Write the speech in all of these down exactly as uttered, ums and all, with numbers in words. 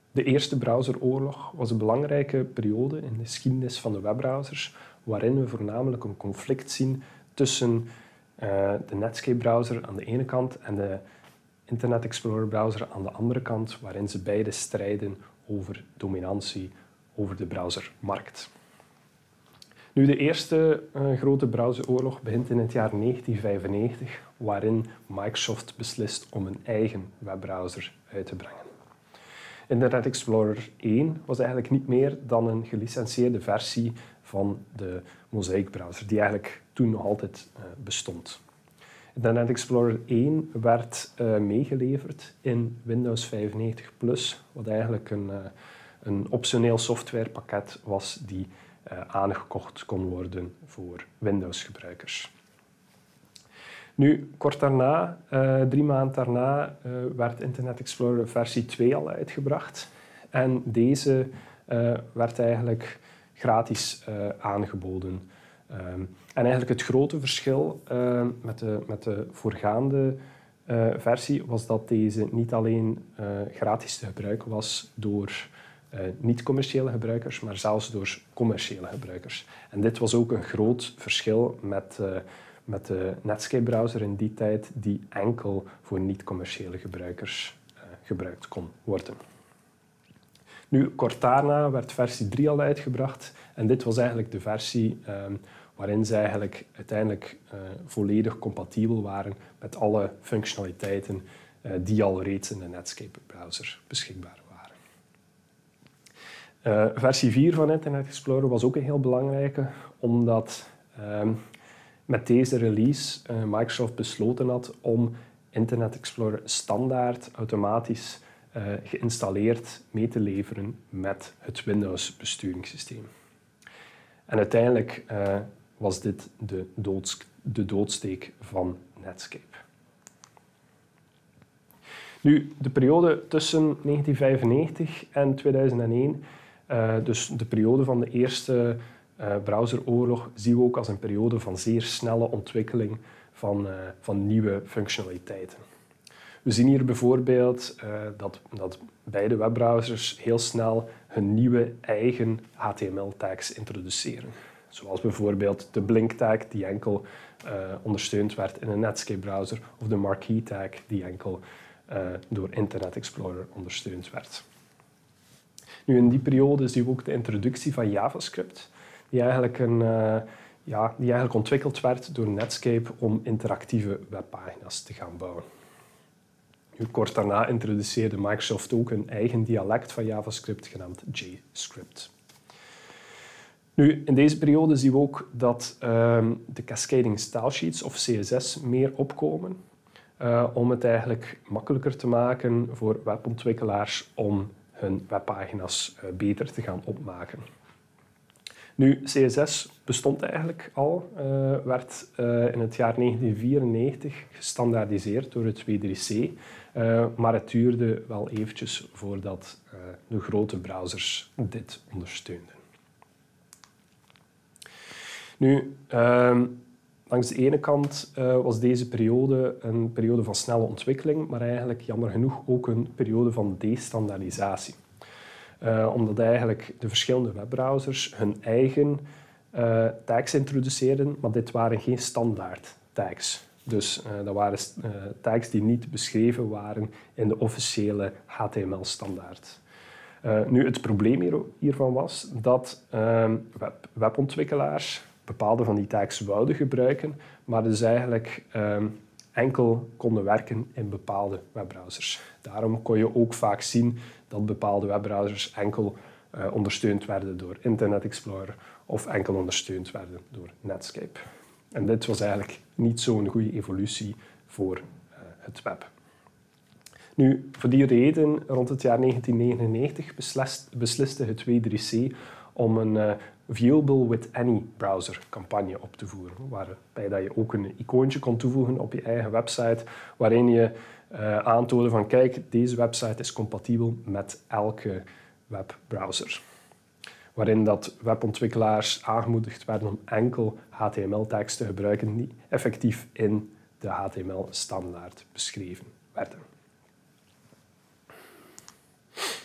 De eerste browseroorlog was een belangrijke periode in de geschiedenis van de webbrowsers, waarin we voornamelijk een conflict zien tussen uh, de Netscape-browser aan de ene kant en de Internet Explorer-browser aan de andere kant, waarin ze beide strijden over dominantie over de browsermarkt. Nu, de eerste uh, grote browseroorlog begint in het jaar negentien vijfennegentig, waarin Microsoft beslist om een eigen webbrowser uit te brengen. Internet Explorer één was eigenlijk niet meer dan een gelicentieerde versie van de Mosaic-browser, die eigenlijk toen nog altijd uh, bestond. Internet Explorer één werd uh, meegeleverd in Windows vijfennegentig plus, wat eigenlijk een, uh, een optioneel softwarepakket was die uh, aangekocht kon worden voor Windows-gebruikers. Nu, kort daarna, uh, drie maanden daarna, uh, werd Internet Explorer versie twee al uitgebracht. En deze uh, werd eigenlijk gratis uh, aangeboden. Um, en eigenlijk het grote verschil uh, met, de, met de voorgaande uh, versie was dat deze niet alleen uh, gratis te gebruiken was door uh, niet-commerciële gebruikers, maar zelfs door commerciële gebruikers. En dit was ook een groot verschil met, uh, met de Netscape-browser in die tijd, die enkel voor niet-commerciële gebruikers uh, gebruikt kon worden. Nu, kort daarna werd versie drie al uitgebracht en dit was eigenlijk de versie um, waarin ze eigenlijk uiteindelijk uh, volledig compatibel waren met alle functionaliteiten uh, die al reeds in de Netscape-browser beschikbaar waren. Uh, versie vier van Internet Explorer was ook een heel belangrijke, omdat um, met deze release uh, Microsoft besloten had om Internet Explorer standaard automatisch uh, geïnstalleerd mee te leveren met het Windows-besturingssysteem. En uiteindelijk uh, was dit de, doods, de doodsteek van Netscape. Nu, de periode tussen negentien vijfennegentig en tweeduizend één, uh, dus de periode van de eerste uh, browseroorlog, zien we ook als een periode van zeer snelle ontwikkeling van, uh, van nieuwe functionaliteiten. We zien hier bijvoorbeeld uh, dat, dat beide webbrowsers heel snel hun nieuwe eigen H T M L-tags introduceren. Zoals bijvoorbeeld de Blink-tag die enkel uh, ondersteund werd in een Netscape-browser of de Marquee-tag die enkel uh, door Internet Explorer ondersteund werd. Nu, in die periode zien we ook de introductie van JavaScript, die eigenlijk, een, uh, ja, die eigenlijk ontwikkeld werd door Netscape om interactieve webpagina's te gaan bouwen. Nu, kort daarna introduceerde Microsoft ook een eigen dialect van JavaScript genaamd JScript. Nu, in deze periode zien we ook dat um, de cascading style sheets of C S S meer opkomen uh, om het eigenlijk makkelijker te maken voor webontwikkelaars om hun webpagina's uh, beter te gaan opmaken. Nu, C S S bestond eigenlijk al, uh, werd uh, in het jaar negentien vierennegentig gestandaardiseerd door het W drie C, uh, maar het duurde wel eventjes voordat uh, de grote browsers dit ondersteunden. Nu, uh, langs de ene kant uh, was deze periode een periode van snelle ontwikkeling, maar eigenlijk jammer genoeg ook een periode van destandaardisatie. Uh, omdat eigenlijk de verschillende webbrowsers hun eigen uh, tags introduceerden, maar dit waren geen standaard tags. Dus uh, dat waren uh, tags die niet beschreven waren in de officiële H T M L-standaard. Uh, nu, het probleem hier, hiervan was dat uh, web, webontwikkelaars bepaalde van die tags wouden gebruiken, maar dus eigenlijk uh, enkel konden werken in bepaalde webbrowsers. Daarom kon je ook vaak zien dat bepaalde webbrowsers enkel uh, ondersteund werden door Internet Explorer of enkel ondersteund werden door Netscape. En dit was eigenlijk niet zo'n goede evolutie voor uh, het web. Nu, voor die reden, rond het jaar negentien negenennegentig beslist, besliste het W drie C om een uh, Viewable with Any Browser campagne op te voeren, waarbij dat je ook een icoontje kon toevoegen op je eigen website, waarin je uh, aantoonde van kijk, deze website is compatibel met elke webbrowser. Waarin dat webontwikkelaars aangemoedigd werden om enkel H T M L-tags te gebruiken die effectief in de H T M L-standaard beschreven werden.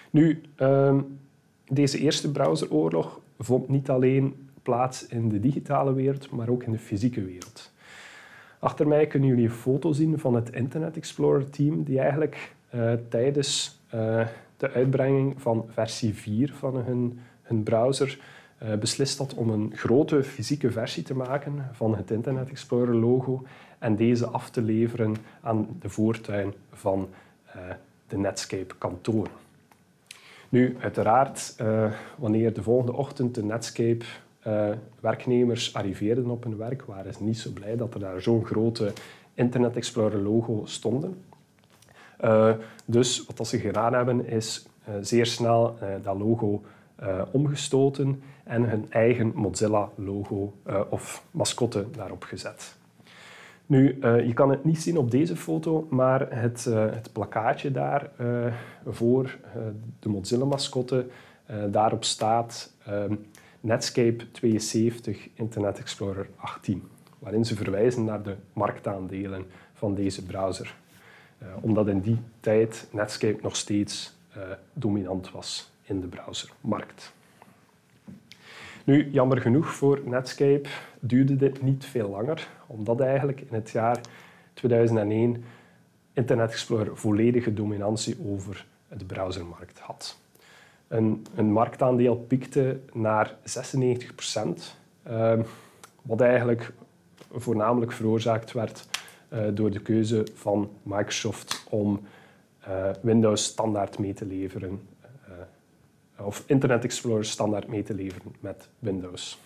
Nu, uh, deze eerste browseroorlog vond niet alleen plaats in de digitale wereld, maar ook in de fysieke wereld. Achter mij kunnen jullie een foto zien van het Internet Explorer team die eigenlijk uh, tijdens uh, de uitbrenging van versie vier van hun, hun browser uh, beslist had om een grote fysieke versie te maken van het Internet Explorer logo en deze af te leveren aan de voortuin van uh, de Netscape kantoren. Nu, uiteraard, uh, wanneer de volgende ochtend de Netscape uh, werknemers arriveerden op hun werk, waren ze niet zo blij dat er daar zo'n grote Internet Explorer logo stonden. Uh, dus wat ze gedaan hebben, is uh, zeer snel uh, dat logo uh, omgestoten en hun eigen Mozilla-logo uh, of mascotte daarop gezet. Nu, uh, je kan het niet zien op deze foto, maar het, uh, het plakkaatje daar uh, voor uh, de Mozilla-mascotte, uh, daarop staat uh, Netscape tweeënzeventig Internet Explorer achttien, waarin ze verwijzen naar de marktaandelen van deze browser. Uh, omdat in die tijd Netscape nog steeds uh, dominant was in de browsermarkt. Nu, jammer genoeg voor Netscape duurde dit niet veel langer, omdat eigenlijk in het jaar tweeduizend één Internet Explorer volledige dominantie over de browsermarkt had. Een, een marktaandeel piekte naar zesennegentig procent, uh, wat eigenlijk voornamelijk veroorzaakt werd uh, door de keuze van Microsoft om uh, Windows standaard mee te leveren, uh, of Internet Explorer standaard mee te leveren met Windows.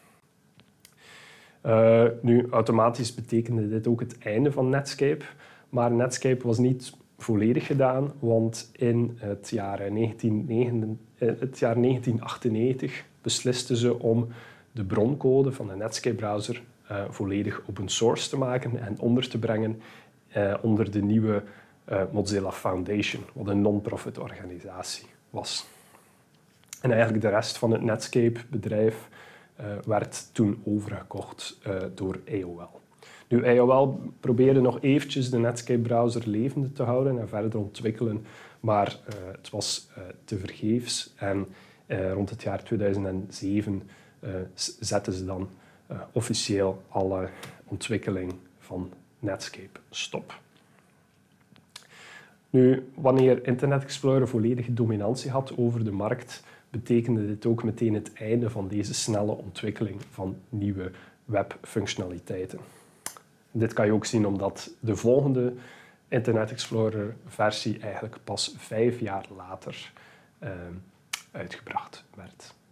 Uh, nu, automatisch betekende dit ook het einde van Netscape, maar Netscape was niet volledig gedaan, want in het jaar, negentien achtennegentig beslisten ze om de broncode van de Netscape-browser uh, volledig open source te maken en onder te brengen uh, onder de nieuwe uh, Mozilla Foundation, wat een non-profit organisatie was. En eigenlijk de rest van het Netscape-bedrijf uh, werd toen overgekocht uh, door A O L. Nu, A O L probeerde nog eventjes de Netscape-browser levende te houden en verder ontwikkelen, maar uh, het was uh, tevergeefs. En uh, rond het jaar tweeduizend zeven uh, zetten ze dan uh, officieel alle ontwikkeling van Netscape stop. Nu, wanneer Internet Explorer volledige dominantie had over de markt, betekende dit ook meteen het einde van deze snelle ontwikkeling van nieuwe webfunctionaliteiten. Dit kan je ook zien omdat de volgende Internet Explorer versie eigenlijk pas vijf jaar later uh, uitgebracht werd.